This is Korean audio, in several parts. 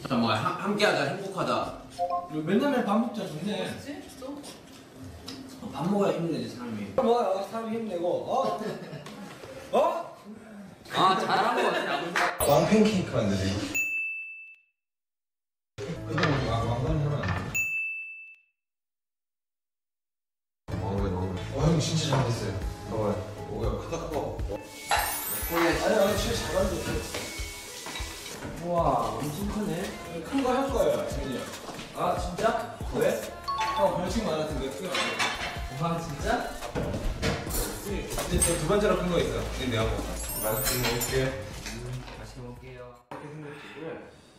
정말 함께하자, 행복하다. 맨날 밥 먹자 좋네. 그치? 또? 밥 먹어야 힘내지 사람이. 뭐야 사람이 힘내고 아 잘한 거 같아. 왕 팬케이크 만드네. 그냥 왕관 하나. 형 진짜 잘했어요. 봐봐요. 뭐야 크다 커. 아니 진짜 잘 만들었어. 우와 엄청 크네. 큰 거 할 거예요 지민이 형. 아 진짜? 왜? 형 별칭 많았는데 크게 안 와 진짜? 이제 두 번째로 큰 거 있어. 이제 내가 먹어. 맛있게 먹을게. 맛있게 먹을게요. 이렇게 생겼지고요.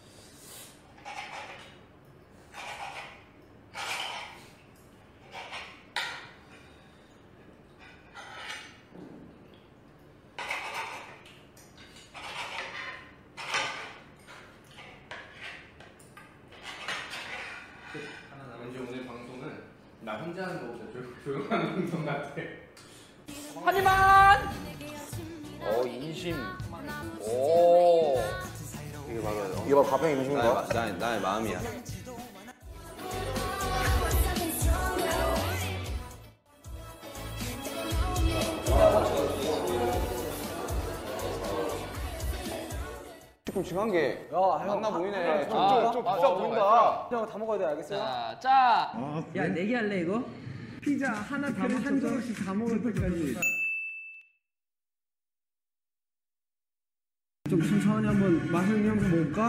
하나 남은 이제 오늘 방송은 나 혼자 하는 거보다 조용한 방송 같아. 하지만. 인심. 오. 이게 바로 이거 가평 임신인가? 나의 마음이야. 조금 중요한 게 맞나 보이네. 좀 비싸 보인다. 형 다 먹어야 돼 알겠어요? 자. 야 내기 할래 이거? 피자 하나 다 먹어서 한 조각씩 다 먹을 때까지. 좀 천천히 한번 맛을 한번 먹을까?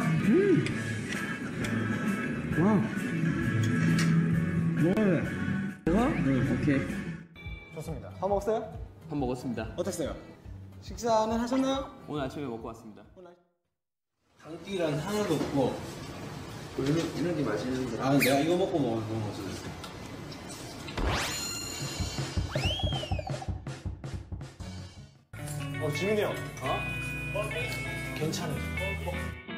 와. 먹어야 돼. 먹어? 응, 오케이. 좋습니다. 다 먹었어요? 밥 먹었습니다. 어땠어요? 식사는 하셨나요? 오늘 아침에 먹고 왔습니다. 당기란 하나도 없고. 이런 맛있는데. 아, 내가 이거 먹고 먹은 거지. 지민이 형. 괜찮아.